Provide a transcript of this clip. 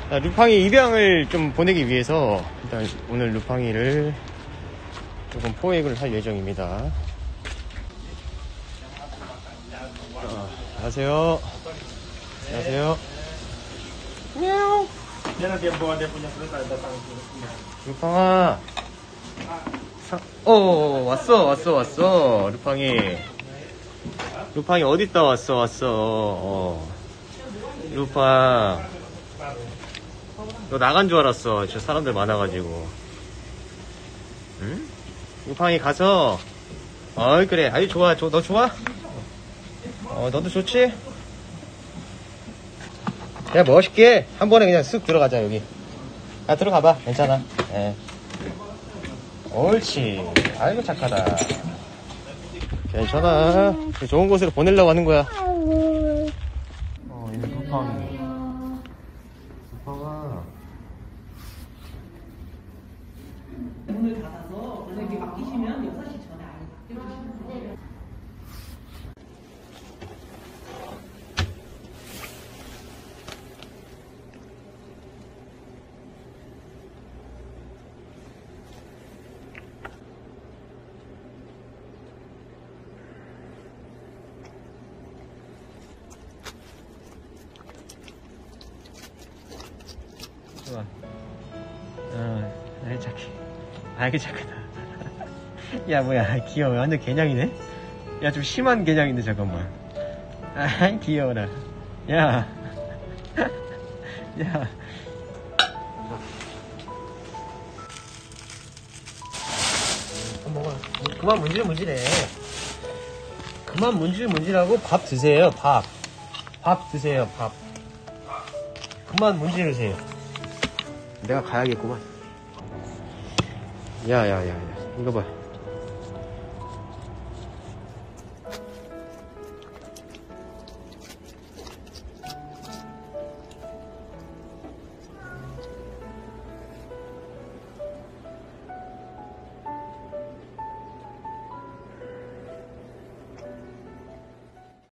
루팡이 입양을 좀 보내기 위해서 일단 오늘 루팡이를 조금 포획을 할 예정입니다. 안녕하세요. 안녕하세요. 喵. 루팡아. 왔어. 루팡이 어딨다 왔어. 루팡. 너 나간 줄 알았어. 저 사람들 많아가지고. 응? 루팡이 가서. 어이, 그래. 아유, 좋아. 너 좋아? 너도 좋지? 야, 멋있게. 한 번에 그냥 쓱 들어가자, 여기. 들어가봐. 괜찮아. 예. 옳지. 아이고, 착하다. 괜찮아. 좋은 곳으로 보내려고 하는 거야. 이거 루팡이. 루팡아. 문을 닫아서 원래 맡기시면 6시 전에 아예 맡겨주시면 돼요. 좋아. 아이, 착해. 아이고, 착하다. 야, 뭐야. 귀여워. 완전 개냥이네? 야, 좀 심한 개냥인데, 잠깐만. 아이, 귀여워라. 야. 야. 먹어. 그만 문질문질해. 그만 문질문질하고 밥 드세요, 밥. 밥 드세요, 밥. 그만 문지르세요. 내가 가야겠구만. 야. 이거 봐.